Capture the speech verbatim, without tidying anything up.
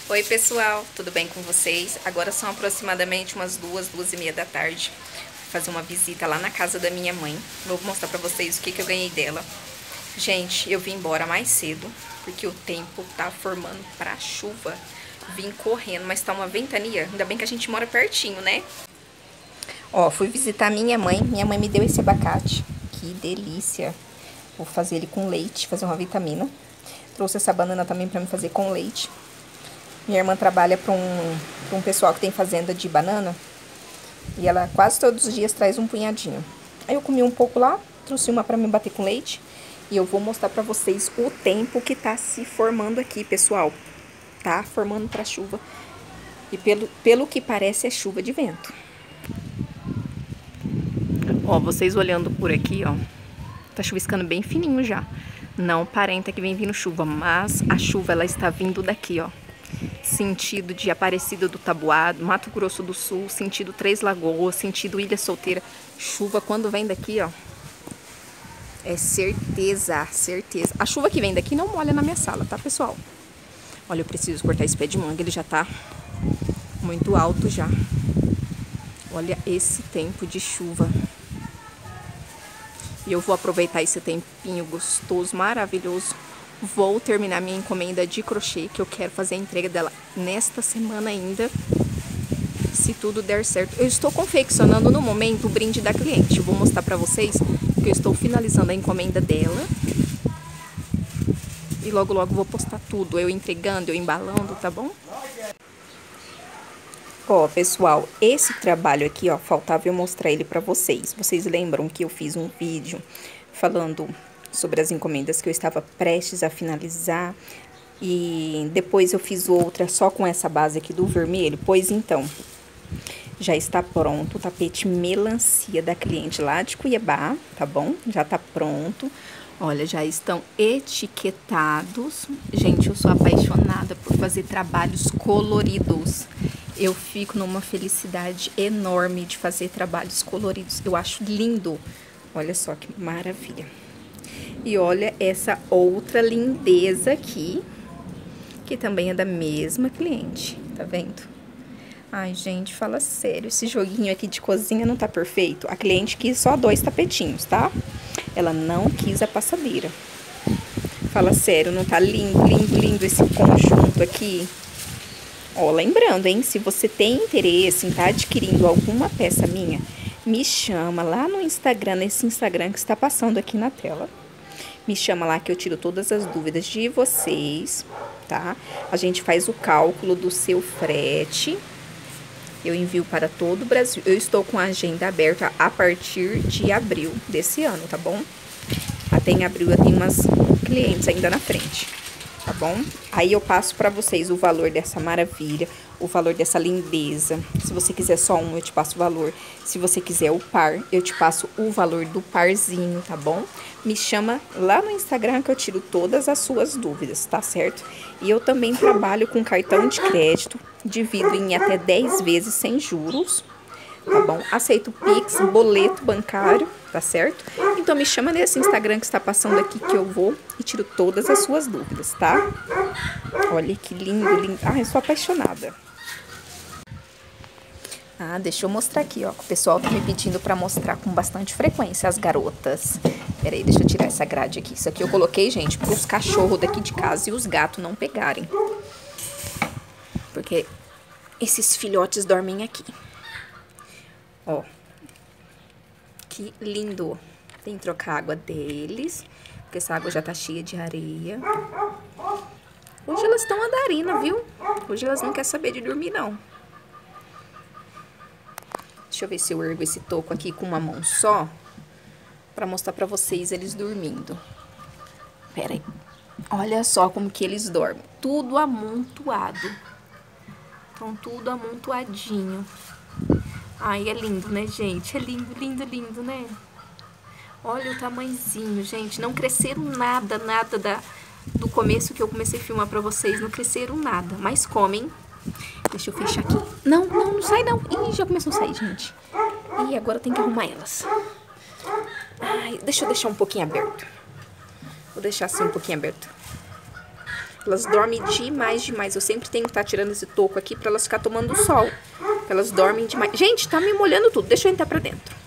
Oi pessoal, tudo bem com vocês? Agora são aproximadamente umas duas, duas e meia da tarde. Vou fazer uma visita lá na casa da minha mãe. Vou mostrar pra vocês o que, que eu ganhei dela. Gente, eu vim embora mais cedo, porque o tempo tá formando pra chuva. Vim correndo, mas tá uma ventania. Ainda bem que a gente mora pertinho, né? Ó, fui visitar minha mãe. Minha mãe me deu esse abacate. Que delícia. Vou fazer ele com leite, fazer uma vitamina. Trouxe essa banana também pra me fazer com leite. Minha irmã trabalha para um, pra um pessoal que tem fazenda de banana. E ela quase todos os dias traz um punhadinho. Aí eu comi um pouco lá, trouxe uma para me bater com leite. E eu vou mostrar para vocês o tempo que tá se formando aqui, pessoal. Tá formando para chuva. E pelo, pelo que parece é chuva de vento. Ó, vocês olhando por aqui, ó. Tá chuviscando bem fininho já. Não parenta que vem vindo chuva, mas a chuva ela está vindo daqui, ó. Sentido de Aparecida do Taboado, Mato Grosso do Sul, sentido Três Lagoas, sentido Ilha Solteira. Chuva quando vem daqui, ó, é certeza, certeza. A chuva que vem daqui não molha na minha sala, tá, pessoal? Olha, eu preciso cortar esse pé de manga, ele já tá muito alto já. Olha esse tempo de chuva. E eu vou aproveitar esse tempinho gostoso, maravilhoso. Vou terminar minha encomenda de crochê, que eu quero fazer a entrega dela nesta semana ainda, se tudo der certo. Eu estou confeccionando no momento o brinde da cliente. Eu vou mostrar pra vocês que eu estou finalizando a encomenda dela. E logo logo vou postar tudo, eu entregando, eu embalando, tá bom? Ó, pessoal, esse trabalho aqui, ó, faltava eu mostrar ele pra vocês. Vocês lembram que eu fiz um vídeo falando sobre as encomendas que eu estava prestes a finalizar, e depois eu fiz outra só com essa base aqui do vermelho? Pois então, já está pronto o tapete melancia da cliente lá de Cuiabá, tá bom? Já tá pronto. Olha, já estão etiquetados. Gente, eu sou apaixonada por fazer trabalhos coloridos. Eu fico numa felicidade enorme de fazer trabalhos coloridos. Eu acho lindo. Olha só que maravilha. E olha essa outra lindeza aqui, que também é da mesma cliente, tá vendo? Ai, gente, fala sério, esse joguinho aqui de cozinha não tá perfeito? A cliente quis só dois tapetinhos, tá? Ela não quis a passadeira. Fala sério, não tá lindo, lindo, lindo esse conjunto aqui? Ó, lembrando, hein, se você tem interesse em estar adquirindo alguma peça minha, me chama lá no Instagram, nesse Instagram que está passando aqui na tela. Me chama lá que eu tiro todas as dúvidas de vocês, tá? A gente faz o cálculo do seu frete. Eu envio para todo o Brasil. Eu estou com a agenda aberta a partir de abril desse ano, tá bom? Até em abril eu tenho umas clientes ainda na frente, tá bom? Aí eu passo para vocês o valor dessa maravilha, o valor dessa lindeza. Se você quiser só um, eu te passo o valor. Se você quiser o par, eu te passo o valor do parzinho, tá bom? Me chama lá no Instagram que eu tiro todas as suas dúvidas, tá certo? E eu também trabalho com cartão de crédito, divido em até dez vezes sem juros, tá bom? Aceito Pix, boleto bancário, tá certo? Então me chama nesse Instagram que está passando aqui que eu vou e tiro todas as suas dúvidas, tá? Olha que lindo, lindo. Ah, eu sou apaixonada. Ah, deixa eu mostrar aqui, ó. O pessoal tá me pedindo pra mostrar com bastante frequência as garotas. Pera aí, deixa eu tirar essa grade aqui. Isso aqui eu coloquei, gente, pros cachorros daqui de casa e os gatos não pegarem. Porque esses filhotes dormem aqui. Ó. Que lindo. Tem que trocar a água deles, porque essa água já tá cheia de areia. Hoje elas estão andarina, viu? Hoje elas não querem saber de dormir, não. Deixa eu ver se eu ergo esse toco aqui com uma mão só, pra mostrar pra vocês eles dormindo. Pera aí. Olha só como que eles dormem. Tudo amontoado. Estão tudo amontoadinho. Ai, é lindo, né, gente? É lindo, lindo, lindo, né? Olha o tamanhozinho, gente. Não cresceram nada, nada da, do começo que eu comecei a filmar pra vocês. Não cresceram nada, mas comem. Deixa eu fechar aqui. Não, não, não sai não. Ih, já começou a sair, gente. E agora tem que arrumar elas. Ai, deixa eu deixar um pouquinho aberto. Vou deixar assim um pouquinho aberto. Elas dormem demais, demais. Eu sempre tenho que estar tirando esse toco aqui pra elas ficar tomando sol. Elas dormem demais. Gente, tá me molhando tudo. Deixa eu entrar pra dentro.